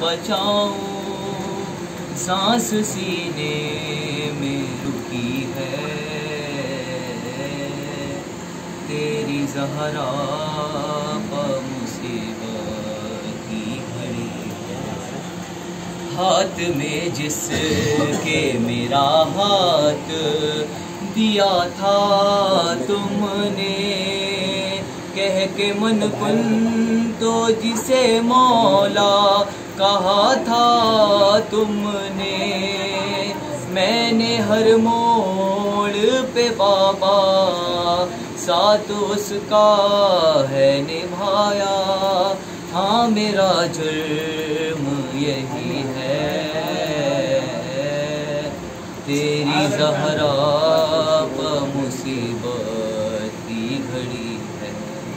बचाऊं, सांस सीने में रुकी है, तेरी ज़हरा मुसीबत की घड़ी है। हाथ में जिसके मेरा हाथ दिया था तुमने, कह के मन कुन तो जिसे मौला कहा था तुमने, मैंने हर मोड़ पे बाबा साथ उसका है निभाया। हाँ मेरा जुर्म यही है, तेरी ज़हरा मुसीबत की घड़ी है।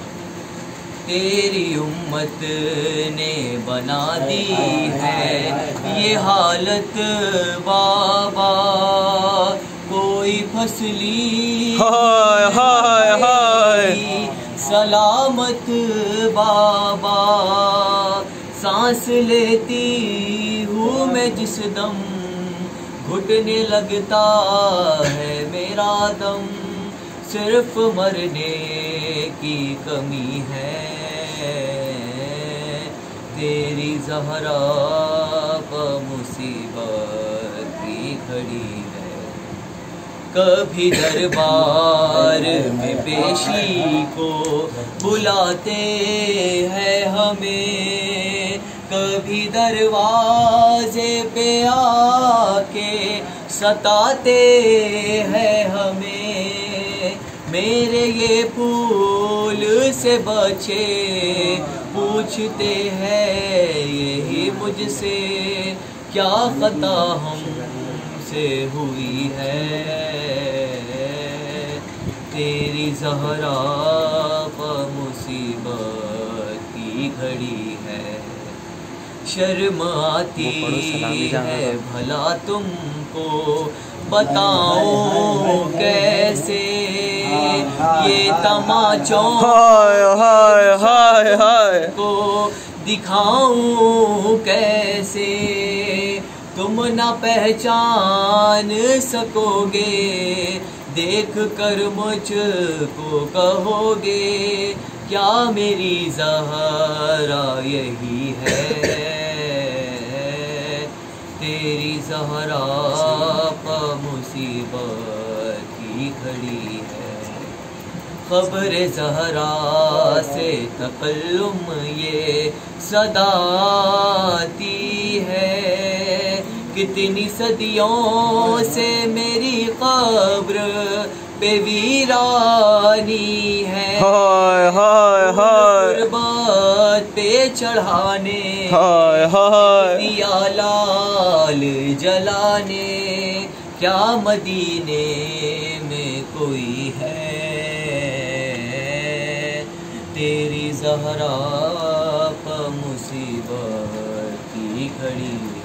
तेरी उम्मत ने बना दी है ये हालत बाबा, कोई फसली हाय हाय हाय सलामत बाबा, सांस लेती हूँ मैं जिस दम, घुटने लगता है मेरा दम, सिर्फ मरने की कमी है, तेरी ज़हरा मुसीबत की घड़ी है। कभी दरबार में पेशी को बुलाते हैं हमें, कभी दरवाजे पे आके सताते हैं हमें, मेरे ये फूल से बचे पूछते हैं यही मुझसे, क्या खता हमसे हुई है, तेरी ज़हरा मुसीबत की घड़ी है। शर्म आती है भला तुमको बताऊं कैसे, ये तमाचों हाय हाय हाय हाय को दिखाऊं कैसे, तुम ना पहचान सकोगे, देख कर मुझको कहोगे, क्या मेरी ज़हरा यही है, तेरी ज़हरा मुसीबत की घड़ी है। ख़बर ज़हरा से तकल्लुम ये सदाती है, कितनी सदियों से मेरी कब्र पे वीरानी है, हाय हाय हाय गुर्बत पे चढ़ाने हाय हाय दिया लाल जलाने, क्या मदीने में कोई है, तेरी ज़हरा मुसीबत की घड़ी।